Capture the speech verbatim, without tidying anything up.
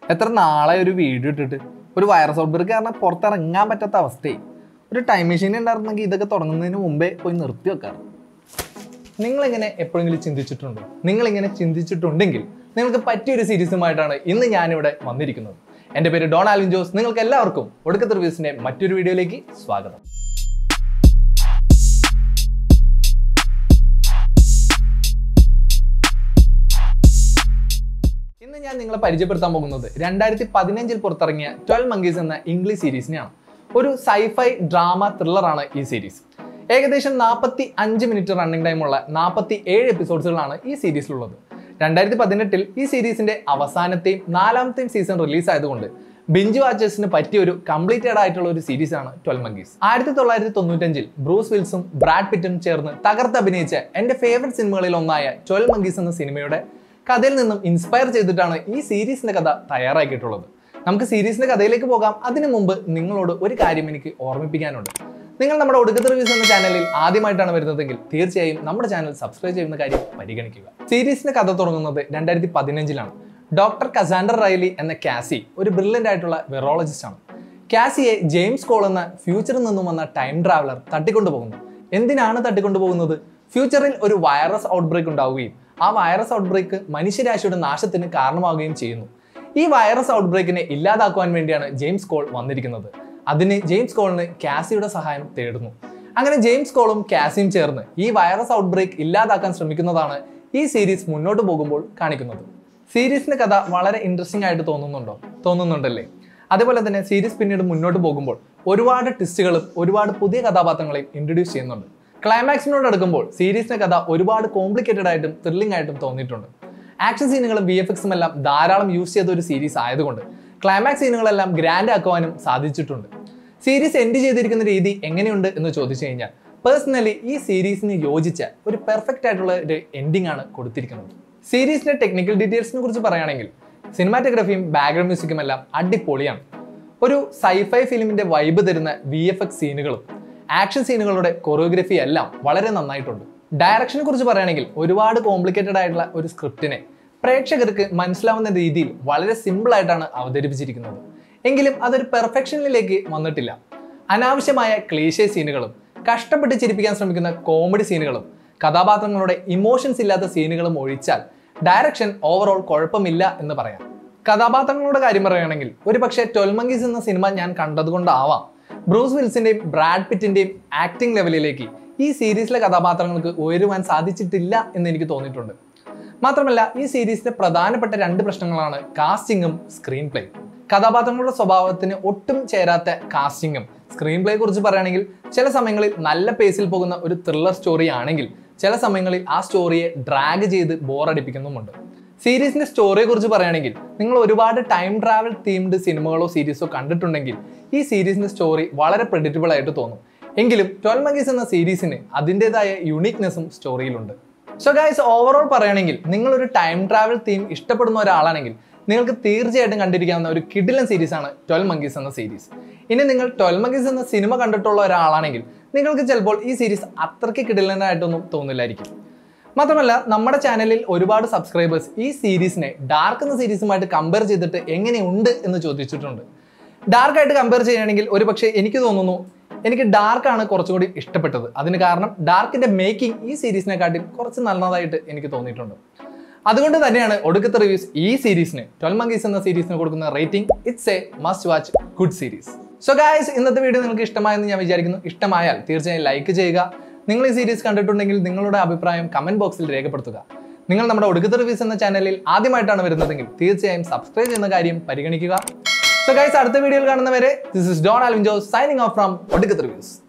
എത്ര നാളെ ഒരു വീഡിയോ ഇട്ടിട്ട് ഒരു വൈറസ് ഔട്ട്ബ്രേക്ക് കാരണം പുറത്തിറങ്ങാൻ പറ്റാത്ത അവസ്ഥയായി. ഒരു ടൈം മെഷീൻ ഉണ്ടായിരുന്നെങ്കിൽ ഇതൊക്കെ തുടങ്ങുന്നതിന് മുമ്പേ പോയി നിർത്തി വെക്കാറ്. നിങ്ങളിങ്ങനെ എപ്പോഴെങ്കിലും ചിന്തിച്ചിട്ടുണ്ടോ? നിങ്ങളിങ്ങനെ ചിന്തിച്ചിട്ടുണ്ടെങ്കിൽ നിങ്ങൾക്ക് പറ്റിയൊരു സീരീസുമായിട്ടാണ് ഇന്ന് ഞാനിവിടെ വന്നിരിക്കുന്നത്. എൻ്റെ പേര് ഡോൺ ആൽവിൻ ജോസ്. നിങ്ങൾക്ക് എല്ലാവർക്കും ഒടുക്കത്തെ റിവ്യൂസിൻ്റെ മറ്റൊരു വീഡിയോയിലേക്ക് സ്വാഗതം. ഇന്ന് ഞാൻ നിങ്ങളെ പരിചയപ്പെടുത്താൻ പോകുന്നത് രണ്ടായിരത്തി പതിനഞ്ചിൽ പുറത്തിറങ്ങിയ ട്വൽവ് മങ്കീസ് എന്ന ഇംഗ്ലീഷ് സീരീസിനെയാണ്. ഒരു സൈഫൈ ഡ്രാമ ത്രില്ലറാണ് ഈ സീരീസ്. ഏകദേശം നാൽപ്പത്തി അഞ്ച് മിനിറ്റ് റണ്ണിംഗ് ടൈമുള്ള നാൽപ്പത്തി ഏഴ് എപ്പിസോഡ്സുകളാണ് ഈ സീരീസിലുള്ളത്. രണ്ടായിരത്തി പതിനെട്ടിൽ ഈ സീരീസിന്റെ അവസാനത്തെയും നാലാമത്തെയും സീസൺ റിലീസ് ആയതുകൊണ്ട് ബിഞ്ച് വാച്ചേഴ്സിന് പറ്റിയ ഒരു കംപ്ലീറ്റഡ് ആയിട്ടുള്ള ഒരു സീരീസാണ് ട്വൽവ് മങ്കീസ്. ആയിരത്തി തൊള്ളായിരത്തി തൊണ്ണൂറ്റഞ്ചിൽ ബ്രൂസ് വിൽസും ബ്രാഡ് പിറ്റും ചേർന്ന് തകർത്ത് അഭിനയിച്ച എൻ്റെ ഫേവററ്റ് സിനിമകളിൽ ഒന്നായ ട്വൽവ് മങ്കീസ് എന്ന സിനിമയുടെ കഥയിൽ നിന്നും ഇൻസ്പയർ ചെയ്തിട്ടാണ് ഈ സീരീസിന്റെ കഥ തയ്യാറാക്കിയിട്ടുള്ളത്. നമുക്ക് സീരീസിന്റെ കഥയിലേക്ക് പോകാം. അതിനു മുമ്പ് നിങ്ങളോട് ഒരു കാര്യം എനിക്ക് ഓർമ്മിപ്പിക്കാനുണ്ട്. നിങ്ങൾ നമ്മുടെ ഒടുക്കത്തെ റിവ്യൂസ് എന്ന ചാനലിൽ ആദ്യമായിട്ടാണ് വരുന്നതെങ്കിൽ തീർച്ചയായും നമ്മുടെ ചാനൽ സബ്സ്ക്രൈബ് ചെയ്യുന്ന കാര്യം പരിഗണിക്കുക. സീരീസിന്റെ കഥ തുടങ്ങുന്നത് രണ്ടായിരത്തി പതിനഞ്ചിലാണ്. ഡോക്ടർ കസാൻഡർ റൈലി എന്ന കാസി ഒരു ബ്രില്യൻ്റ് ആയിട്ടുള്ള വെറോളജിസ്റ്റ് ആണ്. കാസിയെ ജെയിംസ് കോൾ എന്ന ഫ്യൂച്ചറിൽ നിന്നും വന്ന ടൈം ട്രാവലർ തട്ടിക്കൊണ്ടുപോകുന്നു. എന്തിനാണ് തട്ടിക്കൊണ്ടുപോകുന്നത്? ഫ്യൂച്ചറിൽ ഒരു വൈറസ് ഔട്ട്ബ്രേക്ക് ഉണ്ടാവുകയും ആ വൈറസ് ഔട്ട്ബ്രേക്ക് മനുഷ്യരാശിയുടെ നാശത്തിന് കാരണമാവുകയും ചെയ്യുന്നു. ഈ വൈറസ് ഔട്ട്ബ്രേക്കിനെ ഇല്ലാതാക്കുവാൻ വേണ്ടിയാണ് ജെയിംസ് കോൾ വന്നിരിക്കുന്നത്. അതിന് ജെയിംസ് കോളിന് കാസിയുടെ സഹായം തേടുന്നു. അങ്ങനെ ജെയിംസ് കോളും കാസിയും ചേർന്ന് ഈ വൈറസ് ഔട്ട്ബ്രേക്ക് ഇല്ലാതാക്കാൻ ശ്രമിക്കുന്നതാണ് ഈ സീരീസ് മുന്നോട്ട് പോകുമ്പോൾ കാണിക്കുന്നത്. സീരീസിന്റെ കഥ വളരെ ഇൻട്രസ്റ്റിംഗ് ആയിട്ട് തോന്നുന്നുണ്ടോ? തോന്നുന്നുണ്ടല്ലേ? അതേപോലെ തന്നെ സീരീസ് പിന്നീട് മുന്നോട്ട് പോകുമ്പോൾ ഒരുപാട് ട്വിസ്റ്റുകളും ഒരുപാട് പുതിയ കഥാപാത്രങ്ങളെയും ഇൻട്രൊഡ്യൂസ് ചെയ്യുന്നുണ്ട്. ക്ലൈമാക്സിനോട് അടുക്കുമ്പോൾ സീരീസിന്റെ കഥ ഒരുപാട് കോംപ്ലിക്കേറ്റഡ് ആയിട്ടും ത്രില്ലിംഗ് ആയിട്ടും തോന്നിയിട്ടുണ്ട്. ആക്ഷൻ സീനുകളും വി എഫ് എക്സും എല്ലാം ധാരാളം യൂസ് ചെയ്ത ഒരു സീരീസ് ആയതുകൊണ്ട് ക്ലൈമാക്സ് സീനുകളെല്ലാം ഗ്രാൻഡ് ആക്കുവാനും സാധിച്ചിട്ടുണ്ട്. സീരീസ് എൻഡ് ചെയ്തിരിക്കുന്ന രീതി എങ്ങനെയുണ്ട് എന്ന് ചോദിച്ചു കഴിഞ്ഞാൽ പേഴ്സണലി ഈ സീരീസിന് യോജിച്ച ഒരു പെർഫെക്റ്റ് ആയിട്ടുള്ള ഒരു എൻഡിംഗ് ആണ് കൊടുത്തിരിക്കുന്നത്. സീരീസിന്റെ ടെക്നിക്കൽ ഡീറ്റെയിൽസിനെ കുറിച്ച് പറയുകയാണെങ്കിൽ സിനിമാറ്റോഗ്രാഫിയും ബാക്ക്ഗ്രൗണ്ട് മ്യൂസിക്കും എല്ലാം അടിപൊളിയാണ്. ഒരു സൈഫൈ ഫിലിമിന്റെ വൈബ് തരുന്ന വി എഫ് എക്സ് സീനുകളും ആക്ഷൻ സീനുകളുടെ കൊറിയോഗ്രഫി എല്ലാം വളരെ നന്നായിട്ടുണ്ട്. ഡയറക്ഷനെ കുറിച്ച് പറയുകയാണെങ്കിൽ ഒരുപാട് കോംപ്ലിക്കേറ്റഡ് ആയിട്ടുള്ള ഒരു സ്ക്രിപ്റ്റിനെ പ്രേക്ഷകർക്ക് മനസ്സിലാവുന്ന രീതിയിൽ വളരെ സിമ്പിൾ ആയിട്ടാണ് അവതരിപ്പിച്ചിരിക്കുന്നത്. എങ്കിലും അതൊരു പെർഫെക്ഷനിലേക്ക് വന്നിട്ടില്ല. അനാവശ്യമായ ക്ലീഷേ സീനുകളും കഷ്ടപ്പെട്ട് ചിരിപ്പിക്കാൻ ശ്രമിക്കുന്ന കോമഡി സീനുകളും കഥാപാത്രങ്ങളുടെ ഇമോഷൻസ് ഇല്ലാത്ത സീനുകളും ഒഴിച്ചാൽ ഡയറക്ഷൻ ഓവറോൾ കുഴപ്പമില്ല എന്ന് പറയാം. കഥാപാത്രങ്ങളുടെ കാര്യം പറയുകയാണെങ്കിൽ ഒരു പക്ഷേ ട്വൽവ് മങ്കീസ് എന്ന സിനിമ ഞാൻ കണ്ടതുകൊണ്ടാവാം ബ്രൂസ് വിൽസിന്റെയും ബ്രാഡ് പിറ്റിന്റെയും ആക്ടിംഗ് ലെവലിലേക്ക് ഈ സീരീസിലെ കഥാപാത്രങ്ങൾക്ക് ഉയരുവാൻ സാധിച്ചിട്ടില്ല എന്ന് എനിക്ക് തോന്നിയിട്ടുണ്ട്. മാത്രമല്ല ഈ സീരീസിന്റെ പ്രധാനപ്പെട്ട രണ്ട് പ്രശ്നങ്ങളാണ് കാസ്റ്റിംഗും സ്ക്രീൻ പ്ലേയും. കഥാപാത്രങ്ങളുടെ സ്വഭാവത്തിന് ഒട്ടും ചേരാത്ത കാസ്റ്റിംഗും സ്ക്രീൻ പ്ലേയെ കുറിച്ച് പറയുകയാണെങ്കിൽ ചില സമയങ്ങളിൽ നല്ല പേസിൽ പോകുന്ന ഒരു ത്രില്ലർ സ്റ്റോറി ആണെങ്കിൽ ചില സമയങ്ങളിൽ ആ സ്റ്റോറിയെ ഡ്രാഗ് ചെയ്ത് ബോറടിപ്പിക്കുന്നുമുണ്ട്. സീരീസിന്റെ സ്റ്റോറിയെ കുറിച്ച് പറയുകയാണെങ്കിൽ നിങ്ങൾ ഒരുപാട് ടൈം ട്രാവൽ തീംഡ് സിനിമകളോ സീരീസോ കണ്ടിട്ടുണ്ടെങ്കിൽ ഈ സീരീസിന്റെ സ്റ്റോറി വളരെ പ്രെഡിക്റ്റബിൾ ആയിട്ട് തോന്നും. എങ്കിലും ട്വൽവ് മങ്കീസ് എന്ന സീരീസിന് അതിൻ്റെതായ യുണീക്നെസ്സും സ്റ്റോറിയിലുണ്ട്. സോ ഗൈസ്, ഓവറോൾ പറയുകയാണെങ്കിൽ നിങ്ങളൊരു ടൈം ട്രാവൽ തീം ഇഷ്ടപ്പെടുന്ന ഒരാളാണെങ്കിൽ നിങ്ങൾക്ക് തീർച്ചയായിട്ടും കണ്ടിരിക്കാവുന്ന ഒരു കിടിലൻ സീരീസാണ് ട്വൽവ് മങ്കീസ് എന്ന സീരീസ്. ഇനി നിങ്ങൾ ട്വൽവ് മങ്കീസ് എന്ന സിനിമ കണ്ടിട്ടുള്ള ഒരാളാണെങ്കിൽ നിങ്ങൾക്ക് ചിലപ്പോൾ ഈ സീരീസ് അത്രയ്ക്ക് കിടിലനായിട്ടൊന്നും തോന്നില്ലായിരിക്കും. മാത്രമല്ല നമ്മുടെ ചാനലിൽ ഒരുപാട് സബ്സ്ക്രൈബേഴ്സ് ഈ സീരീസിനെ ഡാർക്ക് എന്ന സീരീസുമായിട്ട് കമ്പയർ ചെയ്തിട്ട് എങ്ങനെയുണ്ട് എന്ന് ചോദിച്ചിട്ടുണ്ട്. ഡാർക്കായിട്ട് കമ്പയർ ചെയ്യുകയാണെങ്കിൽ ഒരു പക്ഷേ എനിക്ക് തോന്നുന്നു എനിക്ക് ഡാർക്കാണ് കുറച്ചുകൂടി ഇഷ്ടപ്പെട്ടത്. അതിന് കാരണം ഡാർക്കിന്റെ മേക്കിംഗ് ഈ സീരീസിനെക്കാട്ടിൽ കുറച്ച് നല്ലതായിട്ട് എനിക്ക് തോന്നിയിട്ടുണ്ട്. അതുകൊണ്ട് തന്നെയാണ് ഒടുക്കത്തെ റിവ്യൂസ് ഈ സീരീസിന് ട്വൽവ് മങ്കീസ് എന്ന സീരീസിന് കൊടുക്കുന്ന rating it's a must watch good series. So guys, ഇന്നത്തെ വീഡിയോ നിങ്ങൾക്ക് ഇഷ്ടമായെന്ന് ഞാൻ വിചാരിക്കുന്നു. ഇഷ്ടമായാൽ തീർച്ചയായും ലൈക്ക് ചെയ്യുക. നിങ്ങൾ ഈ സീരീസ് കണ്ടിട്ടുണ്ടെങ്കിൽ നിങ്ങളുടെ അഭിപ്രായം കമന്റ് ബോക്സിൽ രേഖപ്പെടുത്തുക. നിങ്ങൾ നമ്മുടെ ഒടുക്കത്തെ റിവ്യൂസ് എന്ന ചാനലിൽ ആദ്യമായിട്ടാണ് വരുന്നതെങ്കിൽ തീർച്ചയായും സബ്സ്ക്രൈബ് ചെയ്യുന്ന കാര്യം പരിഗണിക്കുക. സോ ഗൈസ്, അടുത്ത വീഡിയോയിൽ കാണുന്നവരെ this is Don Alvin Jose signing off from ഒടുക്കത്തെ റിവ്യൂസ്.